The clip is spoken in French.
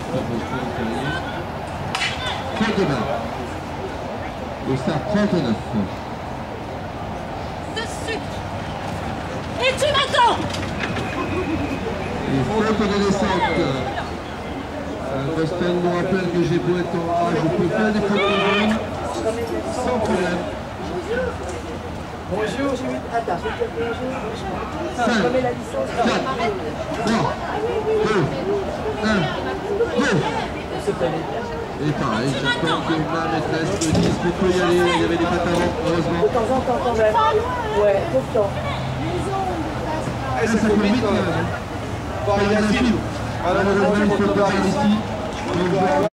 Faute de balle. Le start 39. Dessus. Et tu m'attends. Et faute de descente. Boston nous rappelle que j'ai beau être en A, je peux faire des fautes de balle sans problème. Bonjour, j'ai mis... Attends, je vais dire bonjour. 5, 4, 3, 2, 1, go! Et pareil, j'attends que ma maîtresse me dise qu'on peut y aller. Il y avait des pattes avant, heureusement. De temps en temps, quand même. Ouais, tout le temps. Ça fait vite quand même. Pas rien à suivre. Malheureusement, il ne faut pas ici.